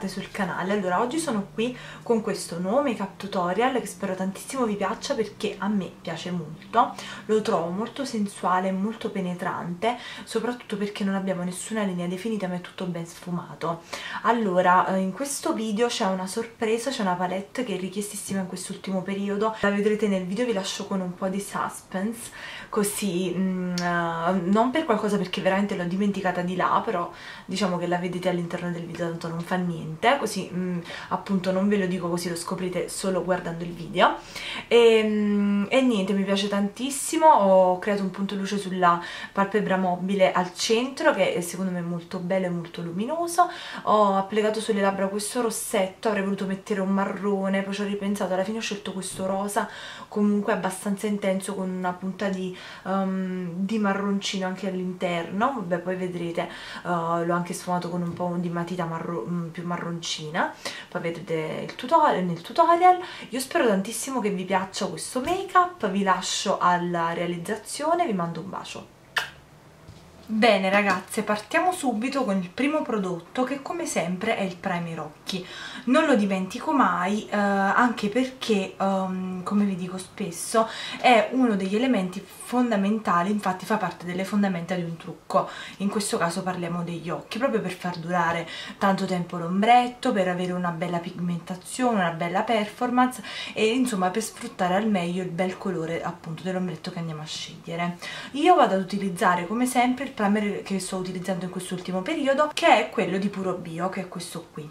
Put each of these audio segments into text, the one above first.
bentornate sul canale. Allora, oggi sono qui con questo nuovo make up tutorial che spero tantissimo vi piaccia, perché a me piace molto, lo trovo molto sensuale e molto penetrante, soprattutto perché non abbiamo nessuna linea definita ma è tutto ben sfumato. Allora, in questo video c'è una sorpresa, c'è una palette che è richiestissima in quest'ultimo periodo, la vedrete nel video, vi lascio con un po' di suspense, così non per qualcosa, perché veramente l'ho dimenticata di là, però diciamo che la vedete all'interno del video, tanto non fa niente, così appunto non ve lo dico, così lo scoprite solo guardando il video. E niente, mi piace tantissimo. Ho creato un punto luce sulla palpebra mobile al centro, che secondo me è molto bello e molto luminoso. Ho applicato sulle labbra questo rossetto, avrei voluto mettere un marrone, poi ci ho ripensato, alla fine ho scelto questo rosa comunque abbastanza intenso, con una punta di marroncino anche all'interno. Vabbè, poi vedrete, l'ho anche sfumato con un po' di matita più marroncina, poi vedrete nel tutorial. Io spero tantissimo che vi piaccia questo make up, vi lascio alla realizzazione, vi mando un bacio. Bene ragazze, partiamo subito con il primo prodotto, che come sempre è il primer occhi. Non lo dimentico mai, anche perché, come vi dico spesso, è uno degli elementi fondamentali, infatti fa parte delle fondamenta di un trucco. In questo caso parliamo degli occhi, proprio per far durare tanto tempo l'ombretto, per avere una bella pigmentazione, una bella performance e insomma per sfruttare al meglio il bel colore appunto dell'ombretto che andiamo a scegliere. Io vado ad utilizzare come sempre il primer che sto utilizzando in quest'ultimo periodo, che è quello di Puro Bio, che è questo qui.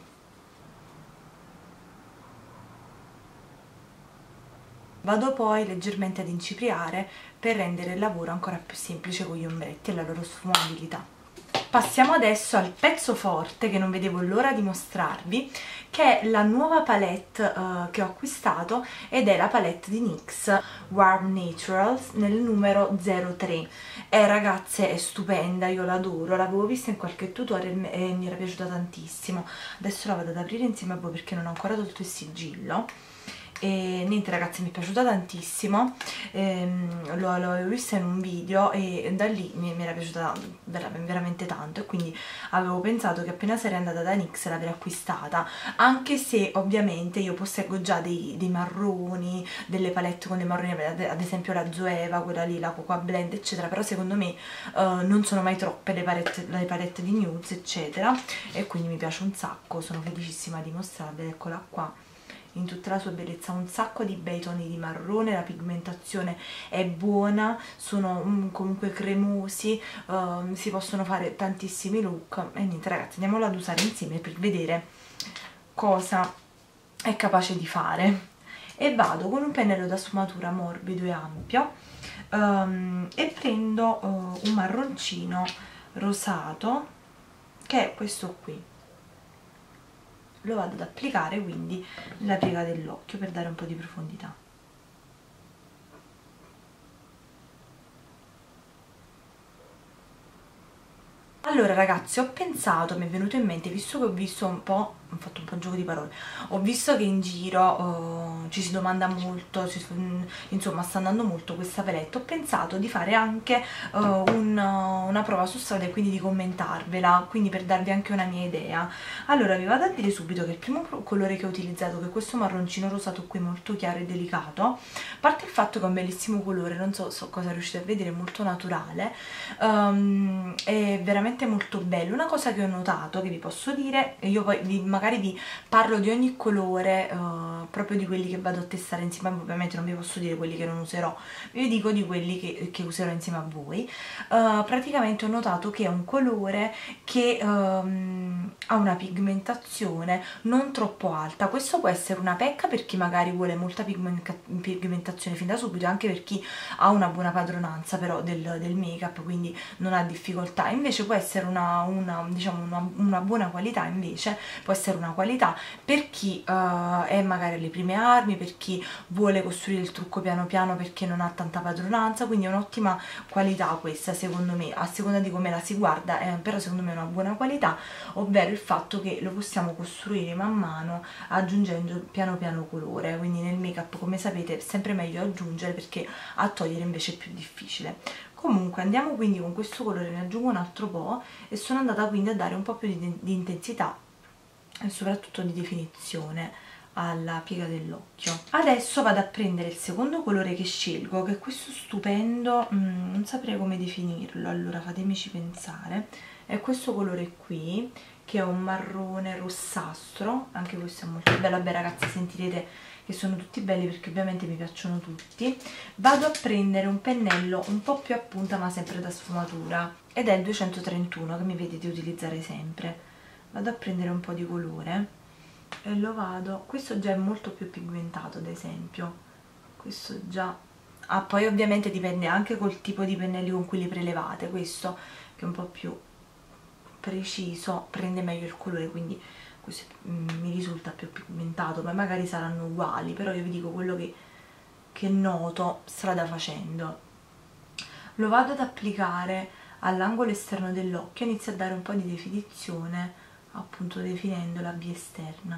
Vado poi leggermente ad incipriare per rendere il lavoro ancora più semplice con gli ombretti e la loro sfumabilità. Passiamo adesso al pezzo forte che non vedevo l'ora di mostrarvi, che è la nuova palette che ho acquistato, ed è la palette di NYX Warm Naturals nel numero 03. Ragazze, è stupenda, io l'adoro, l'avevo vista in qualche tutorial e mi era piaciuta tantissimo. Adesso la vado ad aprire insieme a voi perché non ho ancora tolto il sigillo. E niente ragazzi, mi è piaciuta tantissimo, l'ho vista in un video e da lì mi era piaciuta veramente tanto, e quindi avevo pensato che appena sarei andata da NYX l'avrei acquistata, anche se ovviamente io posseggo già dei marroni, delle palette con dei marroni, ad esempio la Zoeva, quella lì, la Cocoa Blend eccetera, però secondo me non sono mai troppe le palette di nudes eccetera, e quindi mi piace un sacco, sono felicissima di mostrarvela, eccola qua in tutta la sua bellezza, un sacco di bei toni di marrone, la pigmentazione è buona, sono comunque cremosi, si possono fare tantissimi look. E niente ragazzi, andiamolo ad usare insieme per vedere cosa è capace di fare. E vado con un pennello da sfumatura morbido e ampio, e prendo un marroncino rosato, che è questo qui. Lo vado ad applicare quindi nella piega dell'occhio per dare un po' di profondità. Allora ragazzi, ho pensato, mi è venuto in mente, visto che ho visto un po', ho fatto un po' un gioco di parole, ho visto che in giro ci si domanda molto, insomma sta andando molto questa palette, ho pensato di fare anche una prova su strada e quindi di commentarvela, quindi per darvi anche una mia idea. Allora vi vado a dire subito che il primo colore che ho utilizzato, che è questo marroncino rosato qui molto chiaro e delicato, a parte il fatto che è un bellissimo colore, non so cosa riuscite a vedere, molto naturale, è veramente molto bello. Una cosa che ho notato, che vi posso dire, e io poi magari vi parlo di ogni colore, proprio di quelli che vado a testare insieme a voi, ovviamente non vi posso dire quelli che non userò, vi dico di quelli che userò insieme a voi. Praticamente ho notato che è un colore che ha una pigmentazione non troppo alta. Questo può essere una pecca per chi magari vuole molta pigmentazione fin da subito, anche per chi ha una buona padronanza però del make up, quindi non ha difficoltà. Invece può essere diciamo una buona qualità, invece può essere una qualità per chi è magari alle prime armi, per chi vuole costruire il trucco piano piano perché non ha tanta padronanza, quindi è un'ottima qualità questa secondo me, a seconda di come la si guarda, però secondo me è una buona qualità, ovvero il fatto che lo possiamo costruire man mano aggiungendo piano piano colore, quindi nel make up come sapete è sempre meglio aggiungere, perché a togliere invece è più difficile. Comunque andiamo quindi con questo colore, ne aggiungo un altro po' e sono andata quindi a dare un po' più di intensità e soprattutto di definizione alla piega dell'occhio. Adesso vado a prendere il secondo colore che scelgo, che è questo stupendo, non saprei come definirlo, allora fatemici pensare. È questo colore qui, che è un marrone rossastro, anche questo è molto bello. Vabbè ragazzi, sentirete che sono tutti belli perché ovviamente mi piacciono tutti. Vado a prendere un pennello un po' più a punta ma sempre da sfumatura, ed è il 231 che mi vedete utilizzare sempre. Vado a prendere un po' di colore e lo vado, questo già è molto più pigmentato ad esempio, questo già, poi ovviamente dipende anche col tipo di pennelli con cui li prelevate. Questo che è un po' più preciso prende meglio il colore, quindi questo mi risulta più pigmentato, ma magari saranno uguali, però io vi dico quello che noto strada facendo. Lo vado ad applicare all'angolo esterno dell'occhio, inizio a dare un po' di definizione, appunto definendo la B esterna,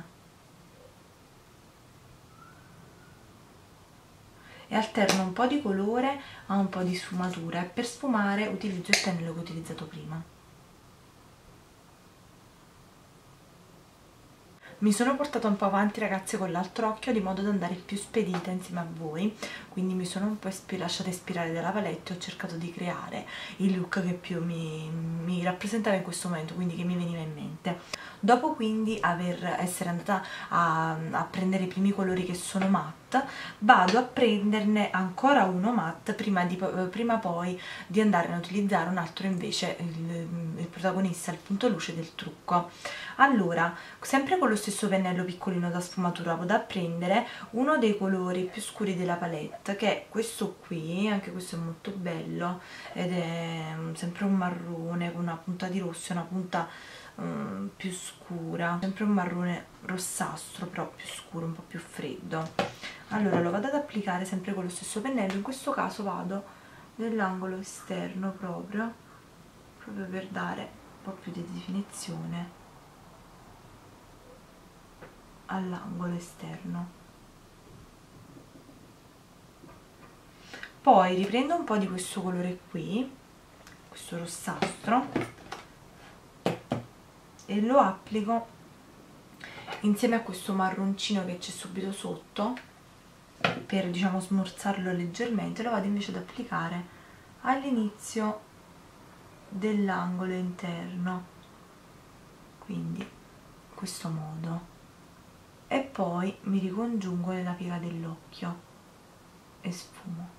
e alterno un po' di colore a un po' di sfumatura, e per sfumare utilizzo il pennello che ho utilizzato prima. Mi sono portata un po' avanti ragazzi con l'altro occhio, di modo da andare più spedita insieme a voi, quindi mi sono un po' lasciata ispirare dalla palette e ho cercato di creare il look che più mi rappresentava in questo momento, quindi che mi veniva in mente. Dopo quindi essere andata a prendere i primi colori che sono matte, vado a prenderne ancora uno matte prima poi di andare a utilizzare un altro invece, il protagonista, il punto luce del trucco. Allora, sempre con lo stesso pennello piccolino da sfumatura vado a prendere uno dei colori più scuri della palette, che è questo qui, anche questo è molto bello, ed è sempre un marrone con una punta di rosso e una punta più scura, sempre un marrone rossastro però più scuro, un po' più freddo. Allora lo vado ad applicare sempre con lo stesso pennello, in questo caso vado nell'angolo esterno proprio per dare un po' più di definizione all'angolo esterno. Poi riprendo un po' di questo colore qui, questo rossastro, e lo applico insieme a questo marroncino che c'è subito sotto, per diciamo smorzarlo leggermente. Lo vado invece ad applicare all'inizio dell'angolo interno, quindi in questo modo, e poi mi ricongiungo nella piega dell'occhio e sfumo.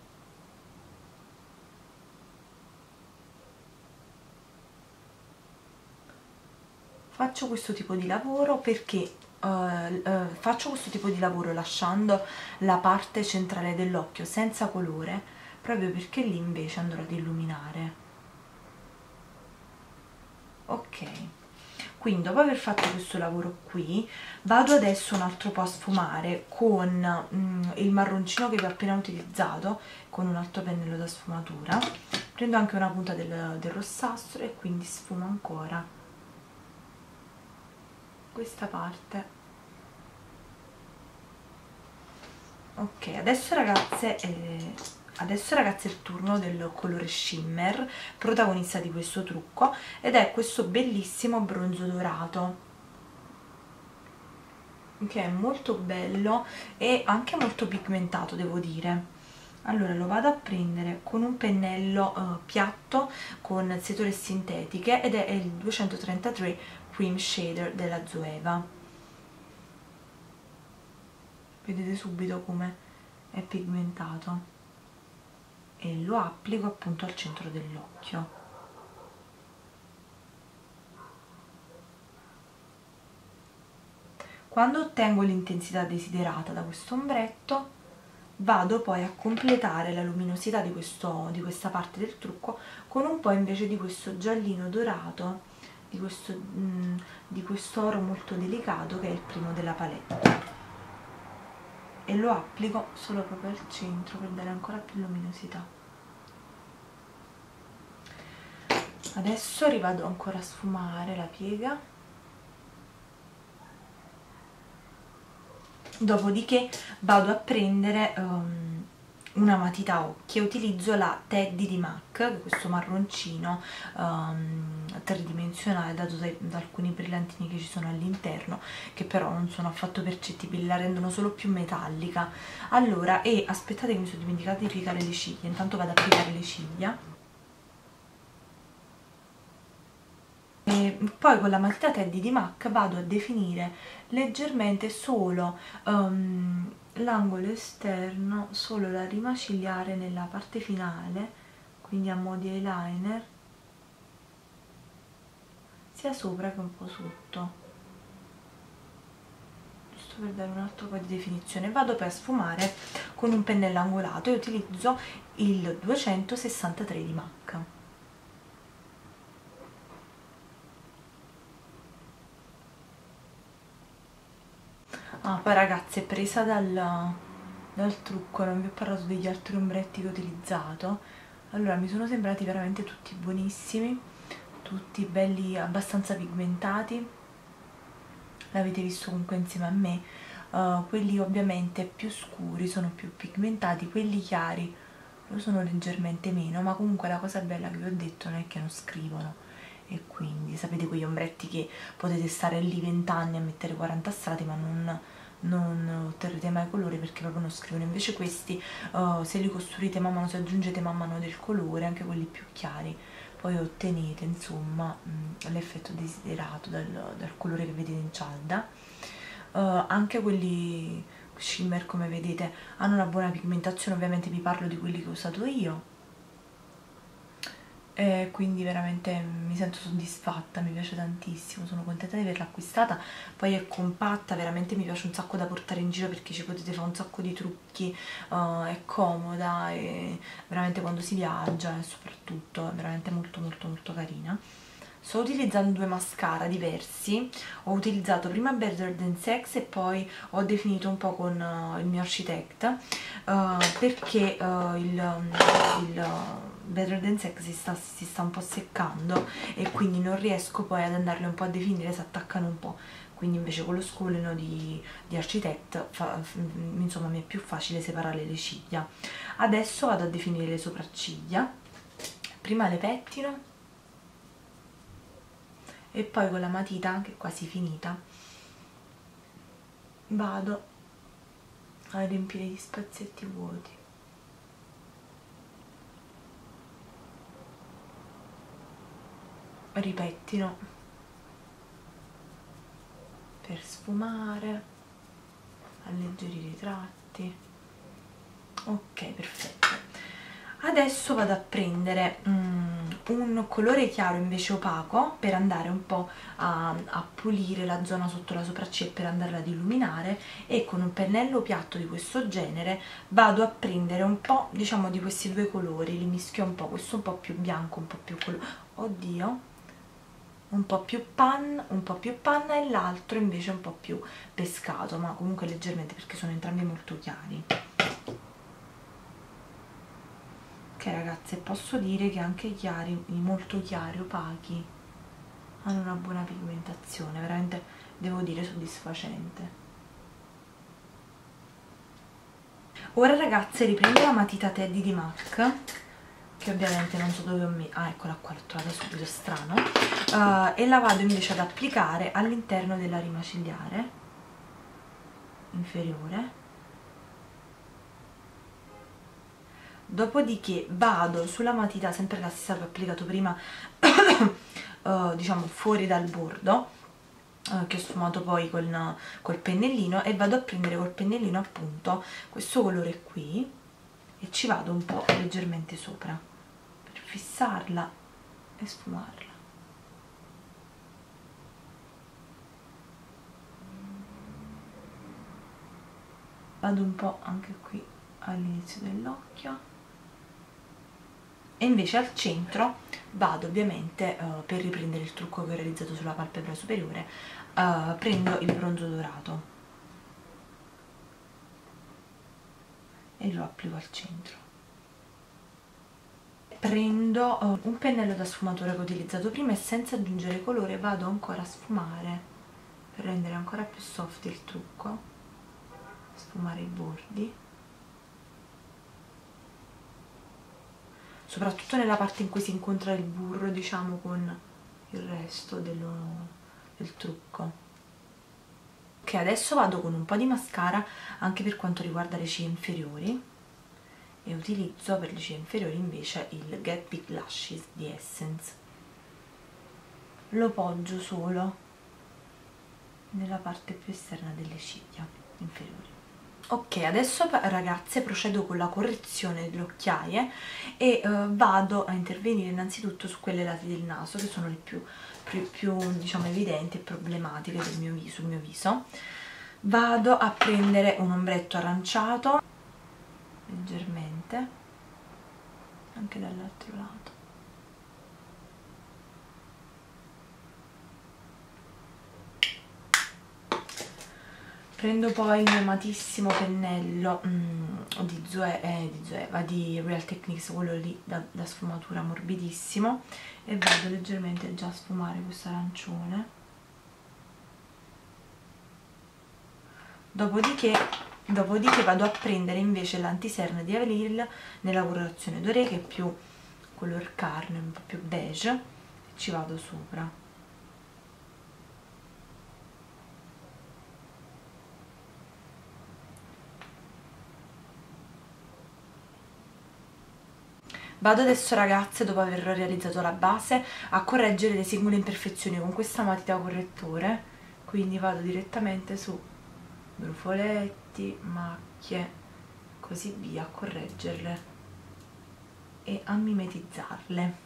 Faccio questo tipo di lavoro perché faccio questo tipo di lavoro lasciando la parte centrale dell'occhio senza colore, proprio perché lì invece andrò ad illuminare. Ok, quindi dopo aver fatto questo lavoro qui vado adesso un altro po' a sfumare con il marroncino che vi ho appena utilizzato, con un altro pennello da sfumatura. Prendo anche una punta del rossastro e quindi sfumo ancora questa parte. Ok, adesso ragazze è il turno del colore shimmer, protagonista di questo trucco, ed è questo bellissimo bronzo dorato, che è molto bello e anche molto pigmentato, devo dire. Allora lo vado a prendere con un pennello piatto con setole sintetiche, ed è il 233 Cream Shader della Zoeva. Vedete subito come è pigmentato, e lo applico appunto al centro dell'occhio. Quando ottengo l'intensità desiderata da questo ombretto vado poi a completare la luminosità di questa parte del trucco con un po' invece di questo giallino dorato, di questo oro molto delicato, che è il primo della palette, e lo applico solo proprio al centro per dare ancora più luminosità. Adesso rivado ancora a sfumare la piega, dopodiché vado a prendere una matita occhi e utilizzo la Teddy di MAC, che è questo marroncino tridimensionale dato da alcuni brillantini che ci sono all'interno, che però non sono affatto percettibili, la rendono solo più metallica. Allora, e aspettate che mi sono dimenticata di applicare le ciglia, intanto vado ad applicare le ciglia. E poi con la matita Teddy di MAC vado a definire leggermente solo l'angolo esterno, solo la rima ciliare nella parte finale, quindi a mo' di eyeliner, sia sopra che un po' sotto, giusto per dare un altro po' di definizione. Vado poi a sfumare con un pennello angolato e utilizzo il 263 di MAC. Ah, poi ragazze, presa dal trucco, non vi ho parlato degli altri ombretti che ho utilizzato. Allora, mi sono sembrati veramente tutti buonissimi, tutti belli, abbastanza pigmentati. L'avete visto comunque insieme a me. Quelli ovviamente più scuri sono più pigmentati, quelli chiari lo sono leggermente meno, ma comunque la cosa bella che vi ho detto non è che non scrivono, e quindi sapete quegli ombretti che potete stare lì 20 anni a mettere 40 strati ma non otterrete mai colore perché proprio non scrivono. Invece questi se li costruite man mano, se aggiungete man mano del colore, anche quelli più chiari, poi ottenete insomma l'effetto desiderato dal colore che vedete in cialda. Anche quelli shimmer, come vedete, hanno una buona pigmentazione, ovviamente vi parlo di quelli che ho usato io, e quindi veramente mi sento soddisfatta, mi piace tantissimo, sono contenta di averla acquistata. Poi è compatta, veramente mi piace un sacco da portare in giro perché ci potete fare un sacco di trucchi, è comoda e veramente quando si viaggia, e soprattutto è veramente molto molto molto carina. Sto utilizzando due mascara diversi, ho utilizzato prima Better Than Sex e poi ho definito un po' con il mio Architect, perché il Better Than Sex si sta un po' seccando e quindi non riesco poi ad andarle un po' a definire, si attaccano un po'. Quindi invece con lo scoleno di Architect insomma mi è più facile separare le ciglia. Adesso vado a definire le sopracciglia, prima le pettino e poi con la matita, che è quasi finita, vado a riempire gli spazietti vuoti. Ripettino per sfumare, alleggerire i tratti. Ok, perfetto. Adesso vado a prendere un colore chiaro invece opaco per andare un po' a pulire la zona sotto la sopracciglia, per andarla ad illuminare, e con un pennello piatto di questo genere vado a prendere un po', diciamo, di questi due colori, li mischio un po', questo un po' più bianco, un po' più oddio, un po' più panna e l'altro invece un po' più pescato, ma comunque leggermente perché sono entrambi molto chiari. Ok ragazze, posso dire che anche i chiari, i molto chiari, opachi, hanno una buona pigmentazione, veramente devo dire soddisfacente. Ora ragazze riprendo la matita Teddy di MAC, che ovviamente non so dove ho messo, ah eccola qua, l'ho trovata subito, strano, e la vado invece ad applicare all'interno della rima ciliare inferiore. Dopodiché vado sulla matita, sempre la stessa che ho applicato prima, diciamo fuori dal bordo, che ho sfumato poi col pennellino, e vado a prendere col pennellino appunto questo colore qui e ci vado un po' leggermente sopra per fissarla e sfumarla. Vado un po' anche qui all'inizio dell'occhio. E invece al centro vado ovviamente, per riprendere il trucco che ho realizzato sulla palpebra superiore, prendo il bronzo dorato e lo applico al centro. Prendo un pennello da sfumatura che ho utilizzato prima e senza aggiungere colore vado ancora a sfumare per rendere ancora più soft il trucco, sfumare i bordi. soprattutto nella parte in cui si incontra il burro, diciamo, con il resto del trucco. Ok, adesso vado con un po' di mascara anche per quanto riguarda le ciglia inferiori, e utilizzo per le ciglia inferiori invece il Get Big Lashes di Essence. Lo poggio solo nella parte più esterna delle ciglia inferiori. Ok, adesso ragazze procedo con la correzione delle occhiaie e vado a intervenire innanzitutto su quelle lati del naso, che sono le più diciamo evidenti e problematiche sul mio viso. Vado a prendere un ombretto aranciato leggermente anche dall'altro lato. Prendo poi il mio amatissimo pennello di Real Techniques, quello lì da sfumatura morbidissimo, e vado leggermente già a sfumare questo arancione. Dopodiché vado a prendere invece l'antisern di Avril nella colorazione doré, che è più color carne, un po' più beige, e ci vado sopra. Vado adesso ragazze, dopo aver realizzato la base, a correggere le singole imperfezioni con questa matita correttore, quindi vado direttamente su brufoletti, macchie, così via, a correggerle e a mimetizzarle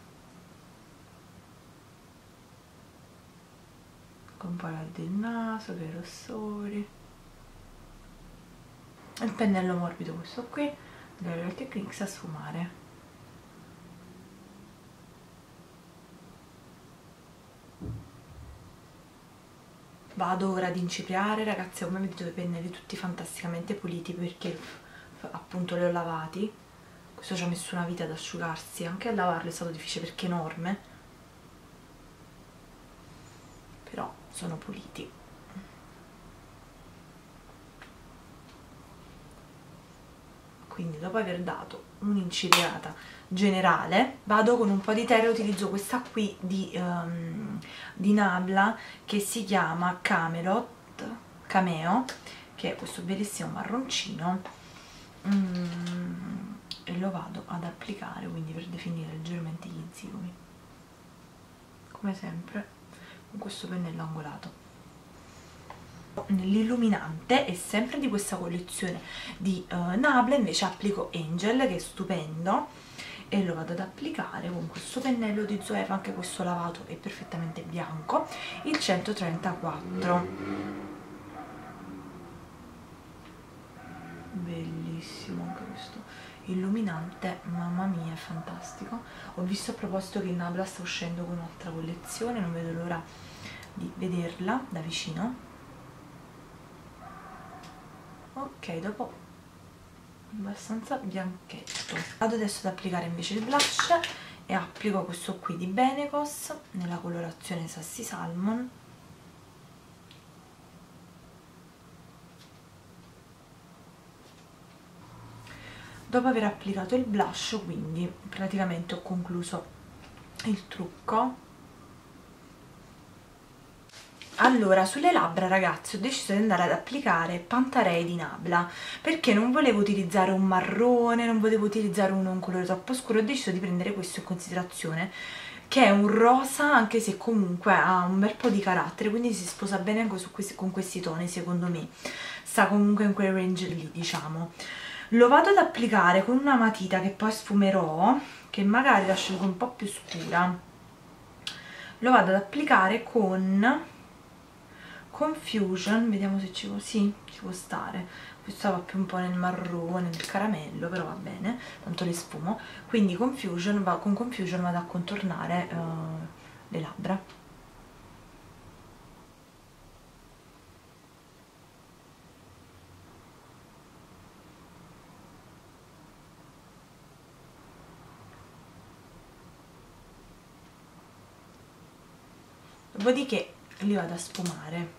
con un po' del naso, per i rossori. Il pennello morbido, questo qui, della Real Techniques, a sfumare. Vado ora ad incipriare, ragazzi. Come vedete, ho i pennelli tutti fantasticamente puliti perché appunto li ho lavati. Questo ci ha messo una vita ad asciugarsi, anche a lavarlo è stato difficile perché è enorme, però sono puliti. Quindi dopo aver dato un'incipriata generale vado con un po' di terra, utilizzo questa qui di Nabla, che si chiama Cameo, che è questo bellissimo marroncino, e lo vado ad applicare, quindi per definire leggermente gli zigomi, come sempre con questo pennello angolato. L'illuminante è sempre di questa collezione di Nabla, invece applico Angel, che è stupendo, e lo vado ad applicare con questo pennello di Zoeva, anche questo lavato è perfettamente bianco, il 134. Bellissimo anche questo illuminante, mamma mia, è fantastico. Ho visto a proposito che Nabla sta uscendo con un'altra collezione, non vedo l'ora di vederla da vicino. Ok, dopo abbastanza bianchetto, vado adesso ad applicare invece il blush e applico questo qui di Benecos nella colorazione Sassy Salmon. Dopo aver applicato il blush, quindi praticamente ho concluso il trucco. Allora, sulle labbra, ragazzi, ho deciso di andare ad applicare Pantarei di Nabla, perché non volevo utilizzare un marrone, non volevo utilizzare un colore troppo scuro, ho deciso di prendere questo in considerazione, che è un rosa, anche se comunque ha un bel po' di carattere, quindi si sposa bene anche con questi toni, secondo me. Sta comunque in quel range lì, diciamo. Lo vado ad applicare con una matita che poi sfumerò, che magari la scelgo un po' più scura. Lo vado ad applicare con Confusion, vediamo se ci può stare. Questo va più un po' nel marrone, nel caramello, però va bene, tanto le sfumo. Quindi con Confusion vado a contornare le labbra. Dopodiché li vado a sfumare.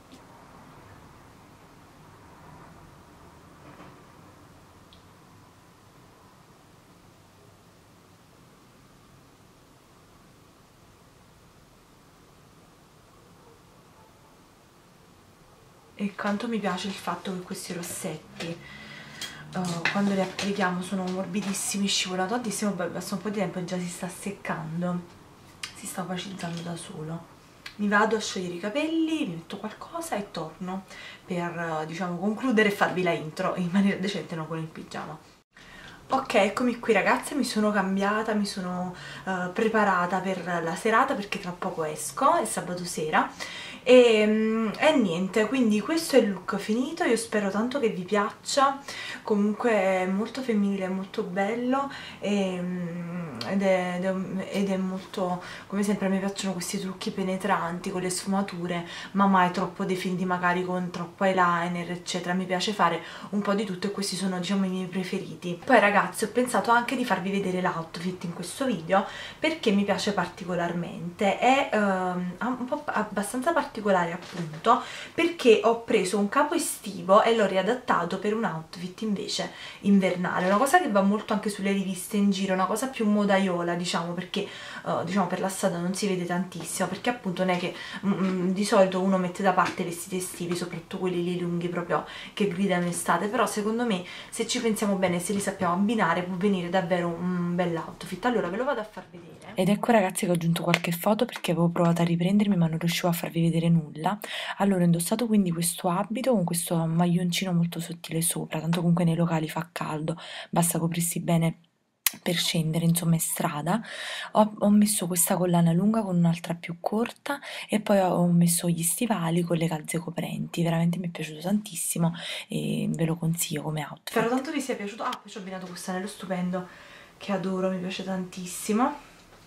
e quanto mi piace il fatto che questi rossetti quando li applichiamo sono morbidissimi, scivolano tantissimo, poi basta un po' di tempo e già si sta seccando, si sta opacizzando da solo. Mi vado a sciogliere i capelli, mi metto qualcosa e torno per diciamo concludere e farvi la intro in maniera decente, non con il pigiama. Ok, eccomi qui ragazze, mi sono cambiata, mi sono preparata per la serata perché tra poco esco, è sabato sera e niente, quindi questo è il look finito, io spero tanto che vi piaccia, comunque è molto femminile, molto bello ed è molto, come sempre a me piacciono questi trucchi penetranti con le sfumature, ma mai troppo definiti magari con troppo eyeliner eccetera, mi piace fare un po' di tutto e questi sono diciamo i miei preferiti. Poi ragazzi ho pensato anche di farvi vedere l'outfit in questo video perché mi piace particolarmente, è un po' abbastanza particolare appunto perché ho preso un capo estivo e l'ho riadattato per un outfit invece invernale, una cosa che va molto anche sulle riviste in giro, una cosa più modaiola diciamo, perché diciamo per la strada non si vede tantissimo, perché appunto non è che di solito uno mette da parte i vestiti estivi, soprattutto quelli lì lunghi proprio che gridano estate, però secondo me se ci pensiamo bene, se li sappiamo abbinare, può venire davvero un bell'outfit. Allora ve lo vado a far vedere. Ed ecco ragazzi che ho aggiunto qualche foto perché avevo provato a riprendermi ma non riuscivo a farvi vedere nulla. Allora ho indossato quindi questo abito con questo maglioncino molto sottile sopra, tanto comunque nei locali fa caldo, basta coprirsi bene per scendere, insomma in strada. Ho messo questa collana lunga con un'altra più corta e poi ho messo gli stivali con le calze coprenti, veramente mi è piaciuto tantissimo e ve lo consiglio come outfit. Spero tanto vi sia piaciuto. Ah, poi ci ho abbinato questo anello stupendo che adoro, mi piace tantissimo.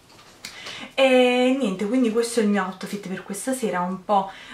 E niente, quindi questo è il mio outfit per questa sera, un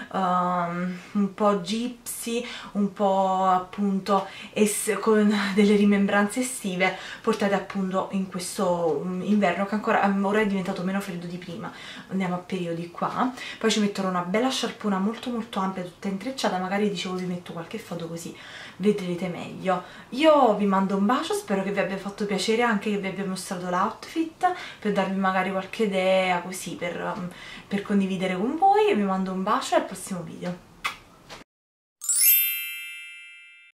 po' gypsy, un po' appunto con delle rimembranze estive portate appunto in questo inverno che ancora ora è diventato meno freddo di prima, andiamo a periodi qua. Poi ci metterò una bella sciarpona molto molto ampia, tutta intrecciata, magari dicevo vi metto qualche foto così vedrete meglio. Io vi mando un bacio, spero che vi abbia fatto piacere anche che vi abbia mostrato l'outfit, per darvi magari qualche idea così per condividere con voi, e vi mando un bacio e al prossimo video.